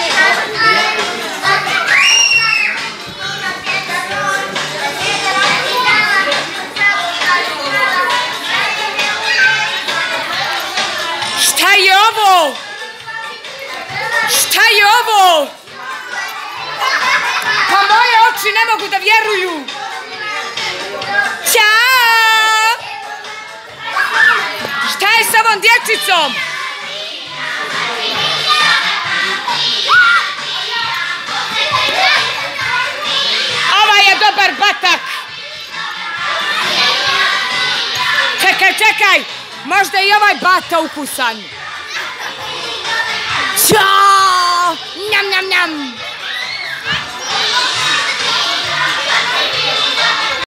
Šta je ovo? Šta je ovo? Pa moje oči ne mogu da vjeruju. Ćao! Šta je sa ovom dječicom? Ovaj je dobar batak. Čekaj, možda i ovaj bata ukusan. Ćao! Njam, njam, njam!